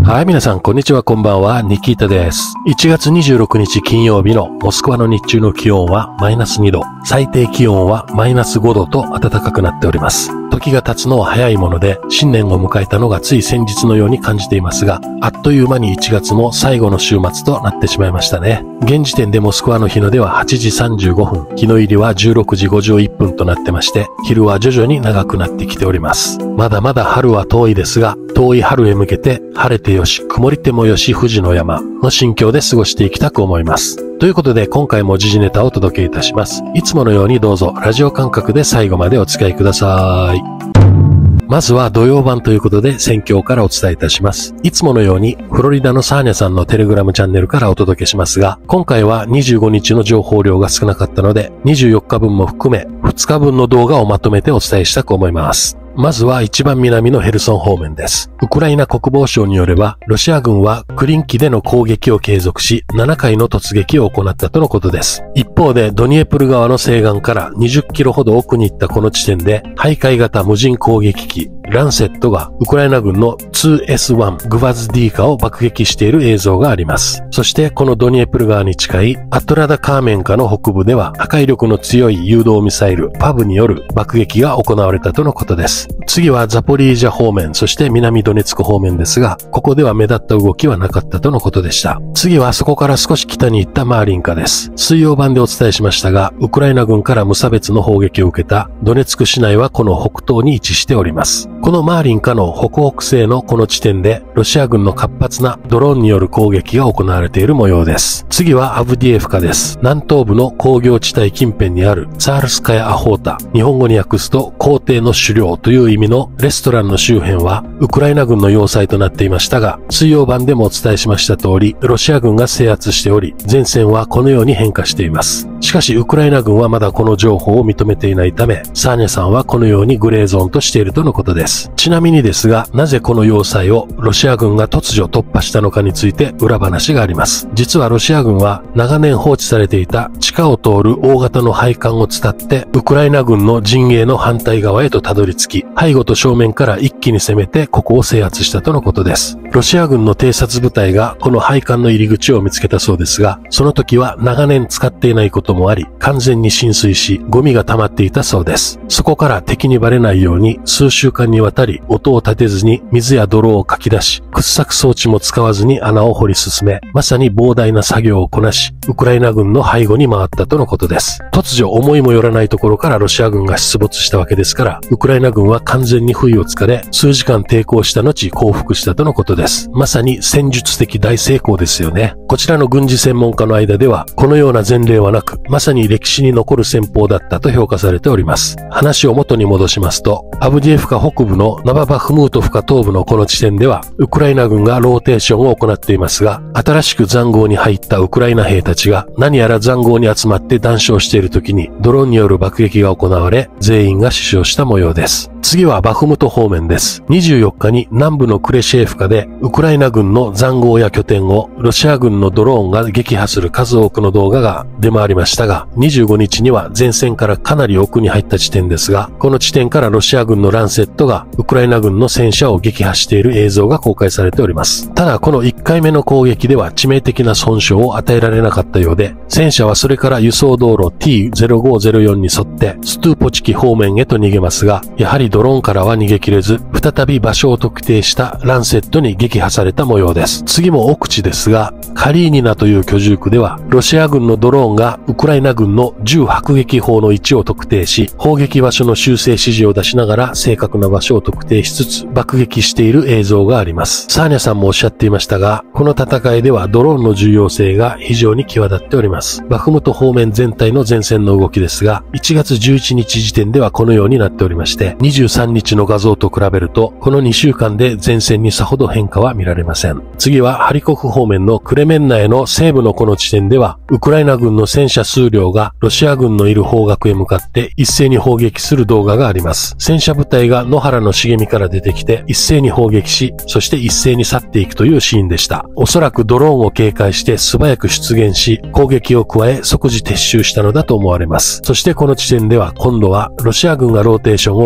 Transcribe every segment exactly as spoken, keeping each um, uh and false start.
はい、皆さん、こんにちは、こんばんは、ニキータです。いちがつにじゅうろくにち金曜日のモスクワの日中の気温はマイナスにど、最低気温はマイナスごどと暖かくなっております。時が経つのは早いもので、新年を迎えたのがつい先日のように感じていますが、あっという間にいちがつも最後の週末となってしまいましたね。現時点でモスクワの日の出ははちじさんじゅうごふん、日の入りはじゅうろくじごじゅういっぷんとなってまして、昼は徐々に長くなってきております。まだまだ春は遠いですが、遠い春へ向けて晴れてよし、曇りてもよし富士の山の心境で過ごしていきたく思います。ということで今回も時事ネタをお届けいたします。いつものようにどうぞラジオ感覚で最後までお付き合いください。まずは土曜版ということで戦況からお伝えいたします。いつものようにフロリダのサーニャさんのテレグラムチャンネルからお届けしますが、今回はにじゅうごにちの情報量が少なかったので、にじゅうよっかぶんも含めふつかぶんの動画をまとめてお伝えしたく思います。まずは一番南のヘルソン方面です。ウクライナ国防省によれば、ロシア軍はクリンキでの攻撃を継続し、ななかいの突撃を行ったとのことです。一方で、ドニエプル川の西岸からにじゅっキロほど奥に行ったこの地点で、徘徊型無人攻撃機、ランセットがウクライナ軍の ツーエスワン グバズディーカを爆撃している映像があります。そしてこのドニエプル川に近いアトラダカーメンカの北部では破壊力の強い誘導ミサイルパブによる爆撃が行われたとのことです。次はザポリージャ方面、そして南ドネツク方面ですが、ここでは目立った動きはなかったとのことでした。次はそこから少し北に行ったマーリンカです。水曜版でお伝えしましたが、ウクライナ軍から無差別の砲撃を受けたドネツク市内はこの北東に位置しております。このマーリンカの北北西のこの地点で、ロシア軍の活発なドローンによる攻撃が行われている模様です。次はアブディエフカです。南東部の工業地帯近辺にあるツァールスカヤアホータ、日本語に訳すと皇帝の狩猟という意味のレストランの周辺は、ウクライナ軍の要塞となっていましたが、水曜版でもお伝えしました通り、ロシア軍が制圧しており、前線はこのように変化しています。しかし、ウクライナ軍はまだこの情報を認めていないため、サーニャさんはこのようにグレーゾーンとしているとのことです。ちなみにですが、なぜこの要塞をロシア軍が突如突破したのかについて裏話があります。実はロシア軍は長年放置されていた地下を通る大型の配管を伝って、ウクライナ軍の陣営の反対側へとたどり着き、背後と正面から一気に攻めてここを制圧したとのことです。ロシア軍の偵察部隊がこの配管の入り口を見つけたそうですが、その時は長年使っていないこともあり、完全に浸水し、ゴミが溜まっていたそうです。そこから敵にバレないように数週間にわたり音を立てずに水や泥をかき出し、掘削装置も使わずに穴を掘り進め、まさに膨大な作業をこなし、ウクライナ軍の背後に回ったとのことです。突如思いもよらないところからロシア軍が出没したわけですから、ウクライナ軍は完全に不意をつかれ、数時間抵抗した後降伏したとのことです。まさに戦術的大成功ですよね。こちらの軍事専門家の間では、このような前例はなく、まさに歴史に残る戦法だったと評価されております。話を元に戻しますと、アブディエフカ北部のナババフムートフカ東部のこの地点では、ウクライナ軍がローテーションを行っていますが、新しく塹壕に入ったウクライナ兵たちが何やら塹壕に集まって談笑している時にドローンによる爆撃が行われ、全員が死傷した模様です。次はバフムト方面です。にじゅうよっかに南部のクレシェーフカでウクライナ軍の塹壕や拠点をロシア軍のドローンが撃破する数多くの動画が出回りましたが、にじゅうごにちには前線からかなり奥に入った地点ですが、この地点からロシア軍のランセットがウクライナ軍の戦車を撃破している映像が公開されております。ただこのいっかいめの攻撃では致命的な損傷を与えられなかったようで、戦車はそれから輸送道路 ティーゼロごゼロよん に沿ってストゥーポチキ方面へと逃げますが、やはりドローンからは逃げ切れず、再び場所を特定したランセットに撃破された模様です。次も奥地ですが、カリーニナという居住区では、ロシア軍のドローンがウクライナ軍の銃迫撃砲の位置を特定し、砲撃場所の修正指示を出しながら正確な場所を特定しつつ爆撃している映像があります。サーニャさんもおっしゃっていましたが、この戦いではドローンの重要性が非常に際立っております。バフムト方面全体の前線の動きですが、いちがつじゅういちにち時点ではこのようになっておりまして、にじゅうさんにちの画像と比べると、このにしゅうかんで前線にさほど変化は見られません。次はハリコフ方面のクレメンナへの西部のこの地点では、ウクライナ軍の戦車数両がロシア軍のいる方角へ向かって一斉に砲撃する動画があります。戦車部隊が野原の茂みから出てきて一斉に砲撃し、そして一斉に去っていくというシーンでした。おそらくドローンを警戒して素早く出現し、攻撃を加え即時撤収したのだと思われます。そしてこの地点では今度はロシア軍がローテーションを行ってい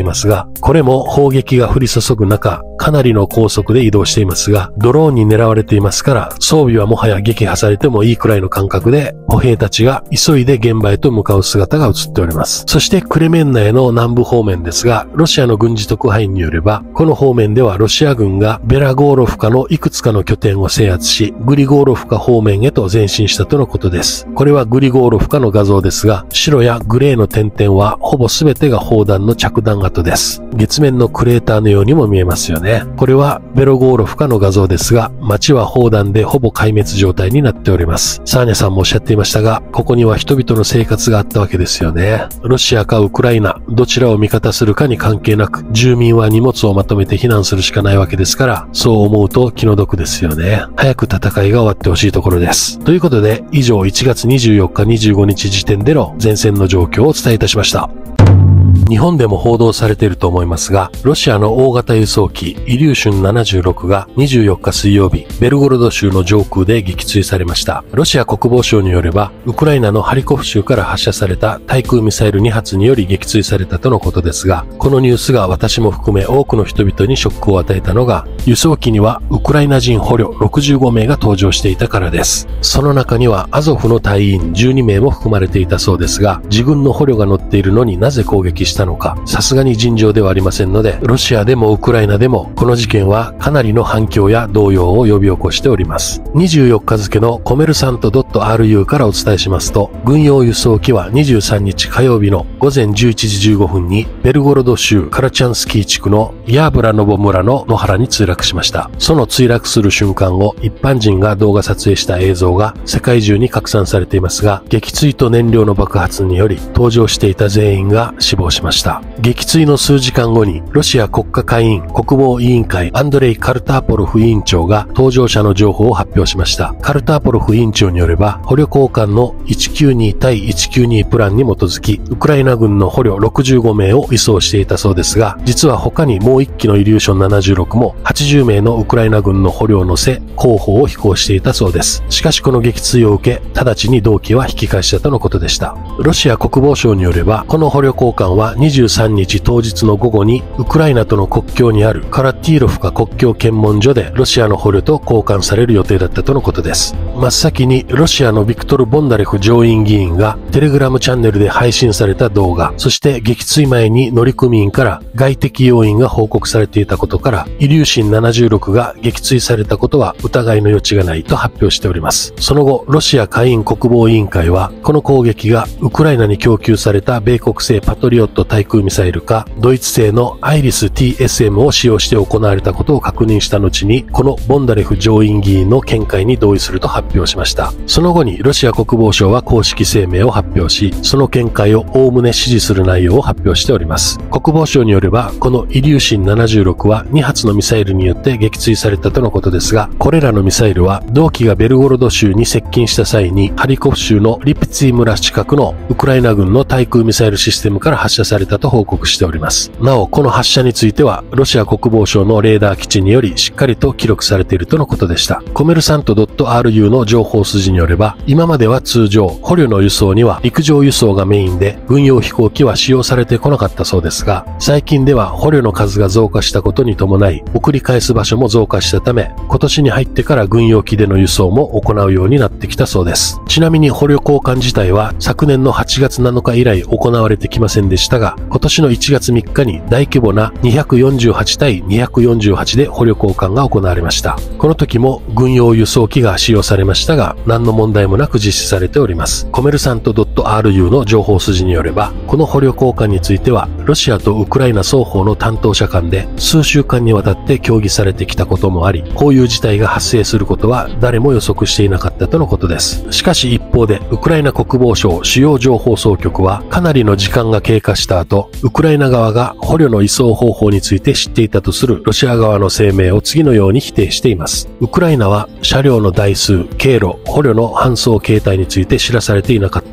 ますが、これも砲撃が降り注ぐ中、かなりの高速で移動していますが、ドローンに狙われていますから、装備はもはや撃破されてもいいくらいの感覚で、歩兵たちが急いで現場へと向かう姿が映っております。そしてクレメンナへの南部方面ですが、ロシアの軍事特派員によれば、この方面ではロシア軍がベラゴーロフカのいくつかの拠点を制圧し、グリゴーロフカ方面へと前進したとのことです。これはグリゴーロフカの画像ですが、白やグレーの点々はほぼ全てが砲弾の着弾跡です。月面のクレーターのようにも見えますよね。これはベロゴーロフカの画像ですが、街は砲弾でほぼ壊滅状態になっております。サーニャさんもおっしゃっていましたが、ここには人々の生活があったわけですよね。ロシアかウクライナ、どちらを味方するかに関係なく、住民は荷物をまとめて避難するしかないわけですから、そう思うと気の毒ですよね。早く戦いが終わってほしいところです。ということで、以上いちがつにじゅうよっかにじゅうごにち時点での前線の状況をお伝えいたしました。日本でも報道されていると思いますが、ロシアの大型輸送機イリューシュンななじゅうろくがにじゅうよっか水曜日、ベルゴロド州の上空で撃墜されました。ロシア国防省によれば、ウクライナのハリコフ州から発射された対空ミサイルにはつにより撃墜されたとのことですが、このニュースが私も含め多くの人々にショックを与えたのが、輸送機にはウクライナ人捕虜ろくじゅうごめいが搭乗していたからです。その中にはアゾフの隊員じゅうにめいも含まれていたそうですが、自軍の捕虜が乗っているのになぜ攻撃したのか、さすがに尋常ではありませんので、ロシアでもウクライナでもこの事件はかなりの反響や動揺を呼び起こしております。にじゅうよっか付のコメルサント .ru からお伝えしますと、軍用輸送機はにじゅうさんにち火曜日のごぜんじゅういちじじゅうごふんにベルゴロド州カラチャンスキー地区のヤーブラノボ村の野原に墜落しました。その墜落する瞬間を一般人が動画撮影した映像が世界中に拡散されていますが、撃墜と燃料の爆発により搭乗していた全員が死亡しました。撃墜の数時間後にロシア国家下院国防委員会アンドレイ・カルターポロフ委員長が搭乗者の情報を発表しました。カルターポロフ委員長によれば、捕虜交換のいちきゅうにたいいちきゅうにプランに基づき、ウクライナ軍の捕虜ろくじゅうごめいを移送していたそうですが、実は他にもういっきのイリューションななじゅうろくもはちじゅうめいのウクライナ軍の捕虜を乗せ、後方を飛行していたそうです。しかしこの撃墜を受け、直ちに同機は引き返したとのことでした。ロシア国防省によれば、この捕虜交換はにじゅうさんにち当日の午後にウクライナとの国境にあるカラティーロフカ国境検問所でロシアの捕虜と交換される予定だったとのことです。真っ先にロシアのビクトル・ボンダレフ上院議員がテレグラムチャンネルで配信された動画、そして撃墜前に乗組員から外敵要因が報告されていたことから、イリューシンななじゅうろくが撃墜されたことは疑いの余地がないと発表しております。その後、ロシア下院国防委員会は、この攻撃がウクライナに供給された米国製パトリオット対空ミサイルか、ドイツ製のアイリス ティーエスエム を使用して行われたことを確認した後に、このボンダレフ上院議員の見解に同意すると発表しました。その後にロシア国防省は公式声明を発表し、その見解をおおむね支持する内容を発表しております。国防省によれば、このイリューシンななじゅうろくはにはつのミサイルによって撃墜されたとのことですが、これらのミサイルは同機がベルゴロド州に接近した際にハリコフ州のリプツィ村近くのウクライナ軍の対空ミサイルシステムから発射されたと報告しております。なお、この発射についてはロシア国防省のレーダー基地によりしっかりと記録されているとのことでした。コメルサント .ru の情報筋によれば、今までは通常捕虜の輸送には陸上輸送がメインで軍用飛行機は使用されてこなかったそうですが、最近では捕虜の数が増加したことに伴い送り返す場所も増加したため、今年に入ってから軍用機での輸送も行うようになってきたそうです。ちなみに捕虜交換自体は昨年のはちがつなのか以来行われてきませんでしたが、今年のいちがつみっかに大規模なにひゃくよんじゅうはちたいにひゃくよんじゅうはちで捕虜交換が行われました。この時も軍用輸送機が使用されましたが、何の問題もなく実施されております。コメルサント .ru の情報筋によれば、この捕虜交換についてはロシアとウクライナ双方の担当者間で数週間にわたって協議されてきたこともあり、こういう事態が発生することは誰も予測していなかったとのことです。しかし一方で、ウクライナ国防省主要情報総局はかなりの時間が経過した後、ウクライナ側が捕虜の移送方法について知っていたとするロシア側の声明を次のように否定しています。ウクライナは車両の台数、経路、捕虜の搬送形態について知らされていなかった。未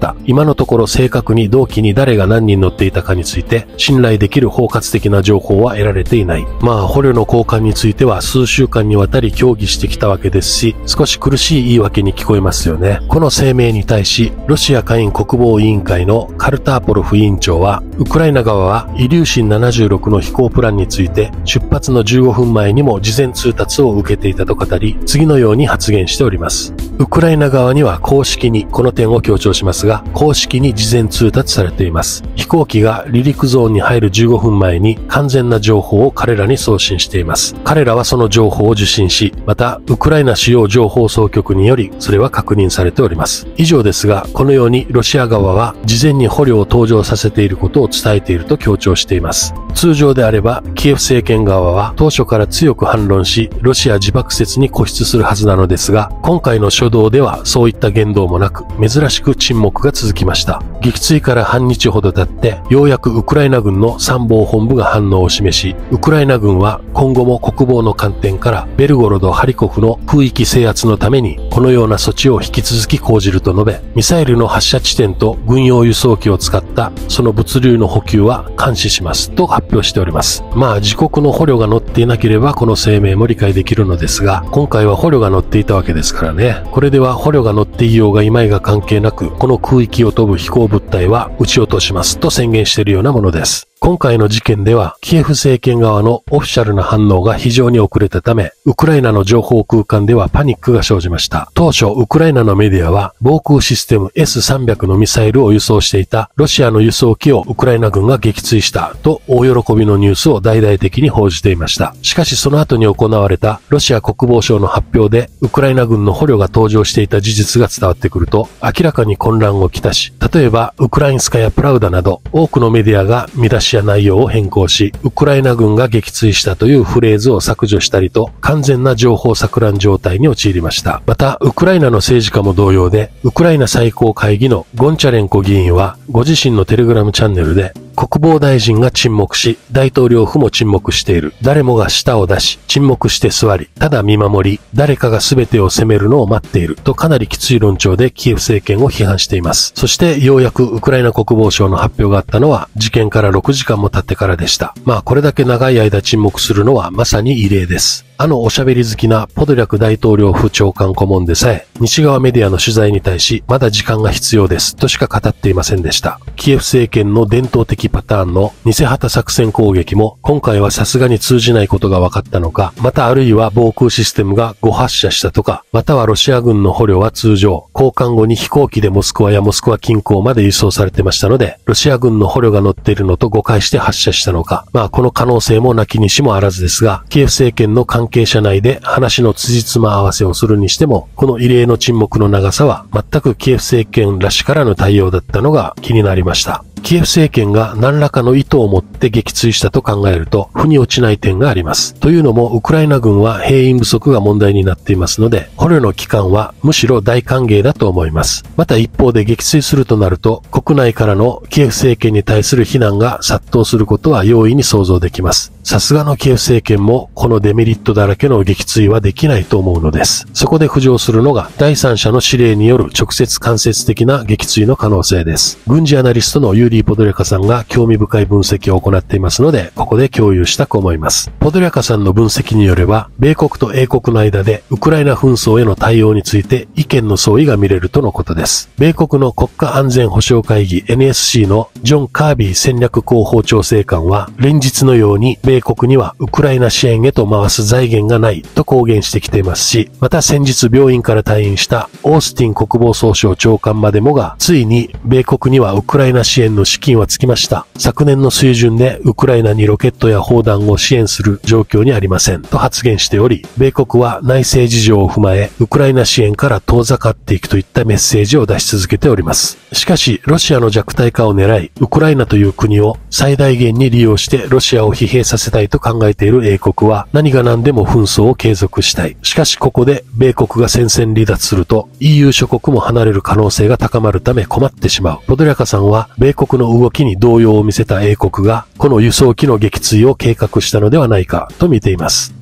今のところ正確に同機に誰が何人乗っていたかについて信頼できる包括的な情報は得られていない。まあ捕虜の交換については数週間にわたり協議してきたわけですし、少し苦しい言い訳に聞こえますよね。この声明に対しロシア下院国防委員会のカルターポロフ委員長は、ウクライナ側はイリューシンななじゅうろくの飛行プランについて出発のじゅうごふんまえにも事前通達を受けていたと語り、次のように発言しております。ウクライナ側には公式にこの点を強調しますが、公式に事前通達されています。飛行機が離陸ゾーンに入るじゅうごふんまえに完全な情報を彼らに送信しています。彼らはその情報を受信し、またウクライナ主要情報総局によりそれは確認されております。以上ですが、このようにロシア側は事前に捕虜を登場させていることを伝えていると強調しています。通常であればキエフ政権側は当初から強く反論し、ロシア自爆説に固執するはずなのですが、今回の初動ではそういった言動もなく、珍しく沈黙が続きました。撃墜から半日ほど経って、ようやくウクライナ軍の参謀本部が反応を示し、ウクライナ軍は今後も国防の観点からベルゴロド・ハリコフの空域制圧のためにこのような措置を引き続き講じると述べ、ミサイルの発射地点と軍用輸送機を使ったその物流の補給は監視しますと発表しております。まあ自国の捕虜が乗っていなければこの声明も理解できるのですが、今回は捕虜が乗っていたわけですからね。これでは捕虜が乗っていようがいまいが関係なく、この空域を飛ぶ飛行物体は撃ち落としますと宣言しているようなものです。今回の事件ではキエフ政権側のオフィシャルな反応が非常に遅れたため、ウクライナの情報空間ではパニックが生じました。当初ウクライナのメディアは防空システム エスさんびゃく のミサイルを輸送していたロシアの輸送機をウクライナ軍が撃墜したと大喜びのニュースを大々的に報じていました。しかしその後に行われたロシア国防省の発表でウクライナ軍の捕虜が登場していた事実が伝わってくると、明らかに混乱をきたし、例えばウクラインスカやプラウダなど多くのメディアが見出しや内容を変更し、ウクライナ軍が撃墜したというフレーズを削除したりと、完全な情報錯乱状態に陥りました。また、ウクライナの政治家も同様で、ウクライナ最高会議のゴンチャレンコ議員は、ご自身のテレグラムチャンネルで、国防大臣が沈黙し、大統領府も沈黙している。誰もが舌を出し、沈黙して座り、ただ見守り、誰かが全てを責めるのを待っている。とかなりきつい論調でキエフ政権を批判しています。そしてようやくウクライナ国防省の発表があったのは、事件からろくじかんも経ってからでした。まあこれだけ長い間沈黙するのはまさに異例です。あのおしゃべり好きなポドリャク大統領府長官顧問でさえ、西側メディアの取材に対し、まだ時間が必要ですとしか語っていませんでした。キエフ政権の伝統的パターンの偽旗作戦攻撃も、今回はさすがに通じないことが分かったのか、またあるいは防空システムが誤発射したとか、またはロシア軍の捕虜は通常、交換後に飛行機でモスクワやモスクワ近郊まで輸送されてましたので、ロシア軍の捕虜が乗っているのと誤解して発射したのか、まあこの可能性もなきにしもあらずですが、キエフ政権の関係者内で話の辻褄合わせをするにしても、この異例の沈黙の長さは全くキエフ政権らしからぬ対応だったのが気になりました。キエフ政権が何らかの意図を持って撃墜したと考えると、腑に落ちない点があります。というのも、ウクライナ軍は兵員不足が問題になっていますので、捕虜の帰還はむしろ大歓迎だと思います。また一方で撃墜するとなると、国内からのキエフ政権に対する非難が殺到することは容易に想像できます。さすがのキエフ政権も、このデメリットだらけの撃墜はできないと思うのです。そこで浮上するのが、第三者の指令による直接間接的な撃墜の可能性です。軍事アナリストのユーリー・ポドリャカさんが興味深い分析を行っていますので、ここで共有したく思います。ポドリャカさんの分析によれば、米国と英国の間でウクライナ紛争への対応について意見の相違が見れるとのことです。米国の国家安全保障会議 エヌエスシー のジョン・カービー戦略広報調整官は、連日のように米国にはウクライナ支援へと回す財源がないと公言してきていますし、また先日病院から退院したオースティン国防総省長官までもが、ついに米国にはウクライナ支援の資金はつきました。昨年の水準でウクライナにロケットや砲弾を支援する状況にありませんと発言しており、米国は内政事情を踏まえ、ウクライナ支援から遠ざかっていくといったメッセージを出し続けております。しかし、ロシアの弱体化を狙い、ウクライナという国を最大限に利用してロシアを疲弊させたいと考えている英国は、何が何でも紛争を継続したい。しかしここで米国が戦線離脱すると イーユー 諸国も離れる可能性が高まるため困ってしまう。ポドリャカさんは米国の動きに動揺を見せた英国がこの輸送機の撃墜を計画したのではないかと見ています。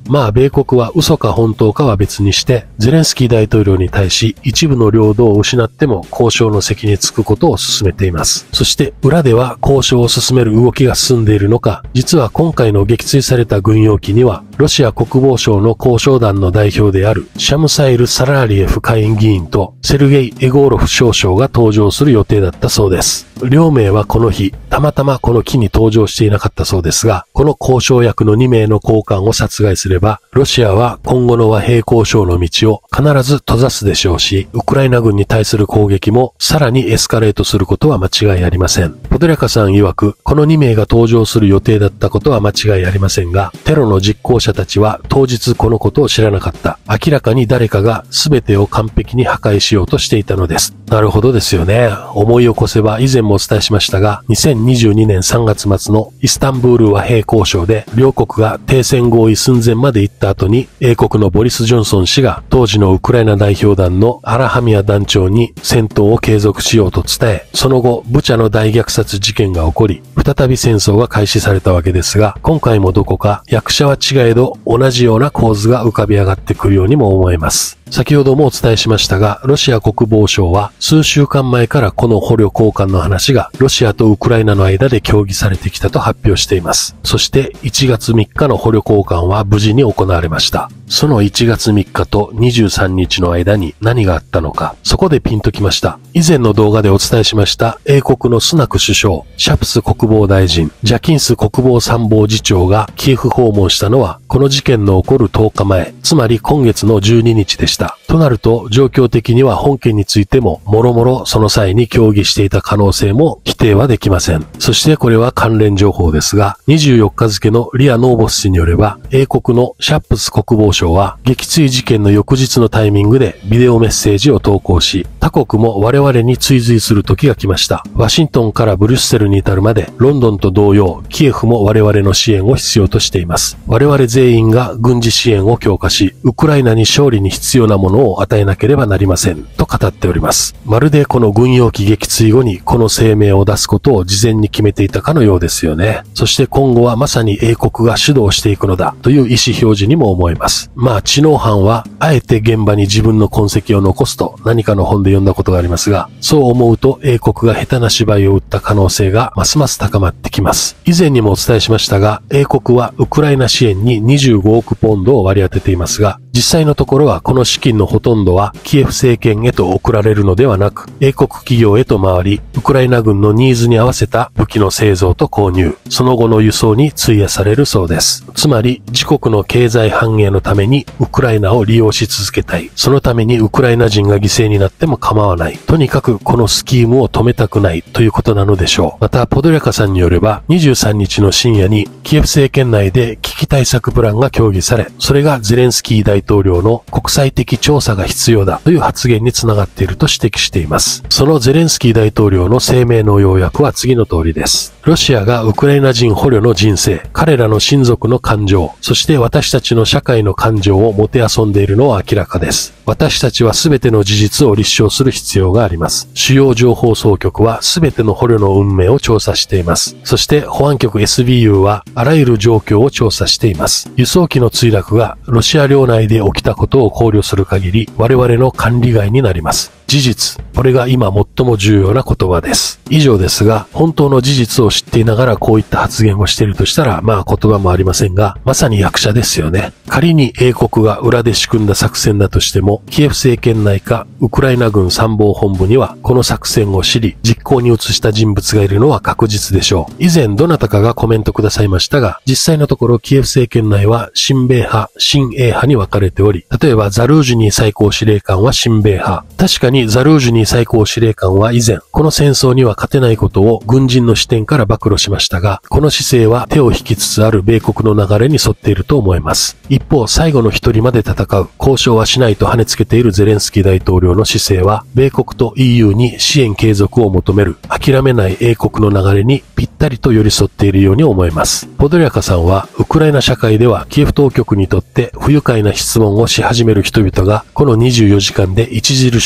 まあ米国は嘘か本当かは別にして、ゼレンスキー大統領に対し一部の領土を失っても交渉の席に着くことを進めています。そして裏では交渉を進める動きが進んでいるのか、実は今回の撃墜された軍用機には、ロシア国防省の交渉団の代表であるシャムサイル・サラーリエフ下院議員とセルゲイ・エゴーロフ少将が登場する予定だったそうです。両名はこの日、たまたまこの機に登場していなかったそうですが、この交渉役のに名の高官を殺害すれば、ロシアは今後の和平交渉の道を必ず閉ざすでしょうし、ウクライナ軍に対する攻撃もさらにエスカレートすることは間違いありません。ポドリャカさん曰く、このに名が登場する予定だったことは間違いありませんが、テロの実行者たちは当日このことを知らなかった。明らかに誰かが全てを完璧に破壊しようとしていたのです。なるほどですよね。思い起こせば以前もお伝えしましたが、にせんにじゅうにねんさんがつ末のイスタンブール和平交渉で両国が停戦合意寸前まで行った後に、英国のボリス・ジョンソン氏が当時のウクライナ代表団のアラハミア団長に戦闘を継続しようと伝え、その後ブチャの大虐殺事件が起こり、再び戦争が開始されたわけですが、今回もどこか役者は違えど同じような構図が浮かび上がってくるようにも思えます。先ほどもお伝えしましたが、ロシア国防省は数週間前からこの捕虜交換の話がロシアとウクライナの間で協議されてきたと発表しています。そしていちがつみっかの捕虜交換は無事に行われました。そのいちがつみっかとにじゅうさんにちの間に何があったのか、そこでピンときました。以前の動画でお伝えしました英国のスナク首相、シャプス国防大臣、ジャキンス国防参謀次長がキエフ訪問したのはこの事件の起こるとおかまえ、つまり今月のじゅうににちでした。となると状況的には本件についてももろもろその際に協議していた可能性も否定はできません。そしてこれは関連情報ですが、にじゅうよっか付のリア・ノーボス氏によれば、英国のシャップス国防相は撃墜事件の翌日のタイミングでビデオメッセージを投稿し、他国も我々に追随する時が来ました。ワシントンからブリュッセルに至るまでロンドンと同様、キエフも我々の支援を必要としています。我々全員が軍事支援を強化し、ウクライナに勝利に必要なものを与えなければなりませんと語っております。まるでこの軍用機撃墜後にこの声明を出すことを事前に決めていたかのようですよね。そして今後はまさに英国が主導していくのだという意思表示にも思えます。まあ知能犯はあえて現場に自分の痕跡を残すと何かの本で読んだことがありますが、そう思うと英国が下手な芝居を打った可能性がますます高まってきます。以前にもお伝えしましたが、英国はウクライナ支援ににじゅうごおくポンドを割り当てていますが、実際のところはこの資金のほとんどはキエフ政権へと送られるのではなく、英国企業へと回り、ウクライナ軍のニーズに合わせた武器の製造と購入、その後の輸送に費やされるそうです。つまり自国の経済繁栄のためにウクライナを利用し続けたい。そのためにウクライナ人が犠牲になっても構わない。とにかくこのスキームを止めたくないということなのでしょう。またポドリャカさんによれば、にじゅうさんにちの深夜にキエフ政権内で危機対策プランが協議され、それがゼレンスキー大統領の国際的調査が必要だという発言につながっていると指摘しています。そのゼレンスキー大統領の声明の要約は次の通りです。ロシアがウクライナ人捕虜の人生、彼らの親族の感情、そして私たちの社会の感情をもてあそんでいるのは明らかです。私たちは全ての事実を立証する必要があります。主要情報総局は全ての捕虜の運命を調査しています。そして保安局 エスビーユー はあらゆる状況を調査しています。輸送機の墜落がロシア領内で起きたことを考慮する限り、我々の管理外になります。事実、これが今最も重要な言葉です。以上ですが、本当の事実を知っていながらこういった発言をしているとしたら、まあ言葉もありませんが、まさに役者ですよね。仮に英国が裏で仕組んだ作戦だとしても、キエフ政権内かウクライナ軍参謀本部にはこの作戦を知り、実行に移した人物がいるのは確実でしょう。以前どなたかがコメントくださいましたが、実際のところキエフ政権内は親米派、親英派に分かれており、例えばザルージュニー最高司令官は親米派。確かにザルージュニー最高司令官は以前、この戦争には勝てないことを軍人の視点から暴露しましたが、この姿勢は手を引きつつある米国の流れに沿っていると思います。一方、最後の一人まで戦う、交渉はしないと跳ねつけているゼレンスキー大統領の姿勢は、米国と イーユー に支援継続を求める、諦めない英国の流れにぴったりと寄り添っているように思えます。ポドリャカさんは、ウクライナ社会ではキエフ当局にとって不愉快な質問をし始める人々が、このにじゅうよじかんで著しく増加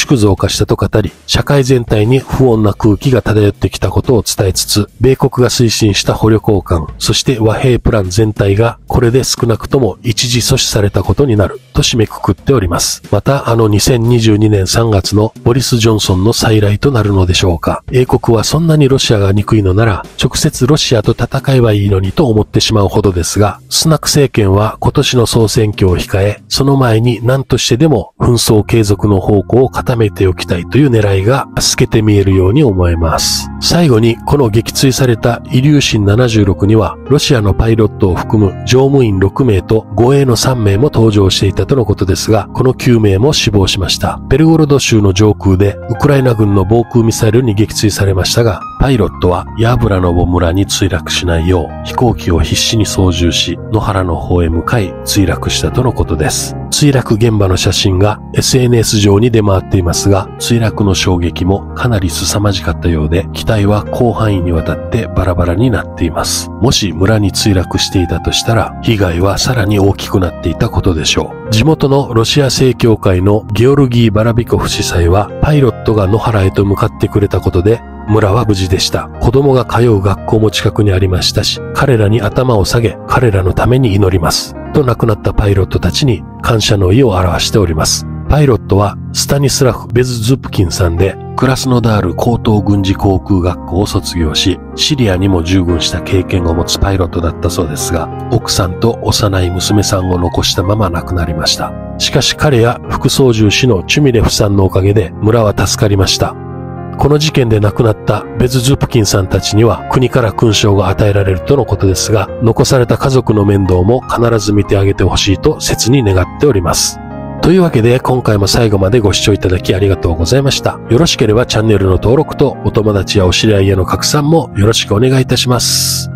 化したと語り、社会全体に不穏な空気が漂ってきたことを伝えつつ、米国が推進した捕虜交換、そして和平プラン全体がこれで少なくとも一時阻止されたことになると締めくくっております。またあのにせんにじゅうにねんさんがつのボリス・ジョンソンの再来となるのでしょうか。英国はそんなにロシアが憎いのなら、直接ロシアと戦えばいいのにと思ってしまうほどですが、スナク政権は今年の総選挙を控え、その前に何としてでも紛争継続の方向を固めておきたいという狙いが透けて見えるように思えます。最後にこの撃墜されたイリューシンななじゅうろくには、ロシアのパイロットを含む乗務員ろくめいと護衛のさんめいも搭乗していたとのことですが、このきゅうめいも死亡しました。ベルゴロド州の上空でウクライナ軍の防空ミサイルに撃墜されましたが、パイロットはヤブラノボ村に墜落しないよう飛行機を必死に操縦し、野原の方へ向かい墜落したとのことです。墜落現場の写真が エスエヌエス 上に出回っていますが、墜落の衝撃もかなり凄まじかったようで、機体は広範囲にわたってバラバラになっています。もし村に墜落していたとしたら、被害はさらに大きくなっていたことでしょう。地元のロシア正教会のゲオルギー・バラビコフ司祭は、パイロットが野原へと向かってくれたことで、村は無事でした。子供が通う学校も近くにありましたし、彼らに頭を下げ、彼らのために祈ります。と亡くなったパイロットたちに感謝の意を表しております。パイロットはスタニスラフ・ベズズプキンさんで、クラスノダール高等軍事航空学校を卒業し、シリアにも従軍した経験を持つパイロットだったそうですが、奥さんと幼い娘さんを残したまま亡くなりました。しかし彼や副操縦士のチュミレフさんのおかげで村は助かりました。この事件で亡くなったベズ・ズプキンさんたちには国から勲章が与えられるとのことですが、残された家族の面倒も必ず見てあげてほしいと切に願っております。というわけで今回も最後までご視聴いただきありがとうございました。よろしければチャンネルの登録とお友達やお知り合いへの拡散もよろしくお願いいたします。